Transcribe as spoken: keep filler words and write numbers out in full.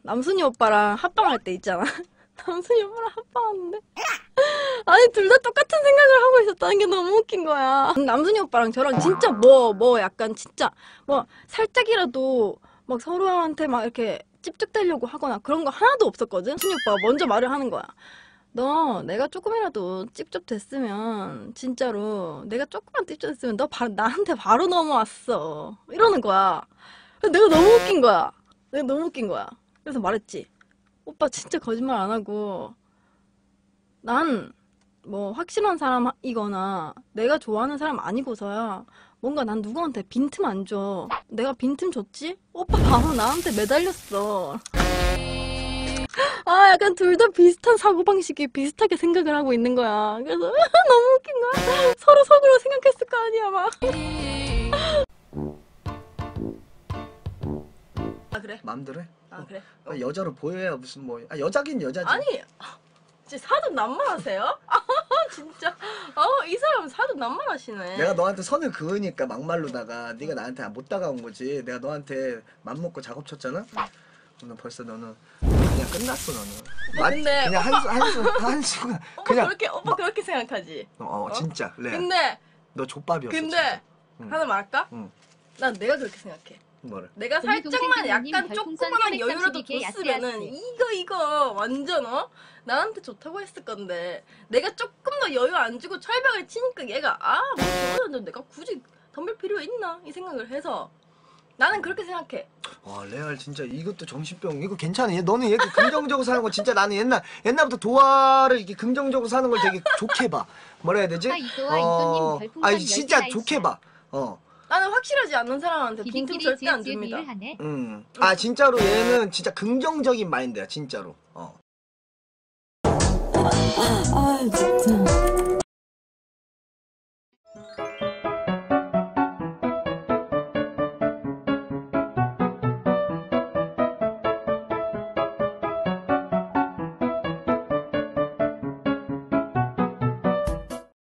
남순이 오빠랑 합방할 때 있잖아. 남순이 오빠랑 합방하는데 아니 둘 다 똑같은 생각을 하고 있었다는 게 너무 웃긴 거야. 남순이 오빠랑 저랑 진짜 뭐 뭐 약간 진짜 뭐 살짝이라도 막 서로한테 막 이렇게 찝쩍대려고 하거나 그런 거 하나도 없었거든. 남순이 오빠가 먼저 말을 하는 거야. 너 내가 조금이라도 찝쩍댔으면 진짜로 내가 조금만 찝쩍댔으면 너 바, 나한테 바로 넘어왔어 이러는 거야. 내가 너무 웃긴 거야. 내가 너무 웃긴 거야. 그래서 말했지. 오빠 진짜 거짓말 안 하고 난 뭐 확실한 사람이거나 내가 좋아하는 사람 아니고서야 뭔가 난 누구한테 빈틈 안 줘. 내가 빈틈 줬지? 오빠 바로 나한테 매달렸어. 아 약간 둘 다 비슷한 사고방식이 비슷하게 생각을 하고 있는 거야. 그래서 너무 웃긴 거야. 서로 속으로 생각했을 거 아니야 막. 아 그래? 맘대로 해. 아 그래? 어. 여자로 보여야 무슨 뭐 아, 여자긴 여자지. 아니 진짜 사돈 낱말하세요? 아 진짜 어이 사람 사돈 낱말하시네. 내가 너한테 선을 그으니까 막말로다가 네가 나한테 못 다가온 거지. 내가 너한테 맘먹고 작업 쳤잖아. 너 벌써 너는 그냥 끝났어 너는. 오빠 근데 그냥 오빠, 한수 한수 한수 오빠 그냥 그렇게 오빠 마, 그렇게 생각하지? 어, 어 진짜 레. 근데 너 족밥이었어. 근데 진짜. 응. 하나 말할까? 응. 난 내가 그렇게 생각해. 뭐를? 내가 살짝만 약간 조그만한 여유라도 줬으면은 이거 이거 완전 어? 나한테 좋다고 했을 건데 내가 조금 더 여유 안 주고 철벽을 치니까 얘가 아뭐 저러는데 내가 굳이 덤빌 필요가 있나? 이 생각을 해서 나는 그렇게 생각해. 와 레알 진짜 이것도 정신병. 이거 괜찮아. 얘, 너는 이렇게 긍정적으로 사는 거 진짜 나는 옛날 옛날부터 도화를 이렇게 긍정적으로 사는 걸 되게 좋게 봐. 뭐라 해야 되지? 어, 아니 진짜 좋게 봐. 어. 나는 확실하지 않는 사람한테 빈틈 절대 안 줍니다. 음. 아 진짜로 얘는 진짜 긍정적인 마인드야 진짜로. 어. 아 진짜.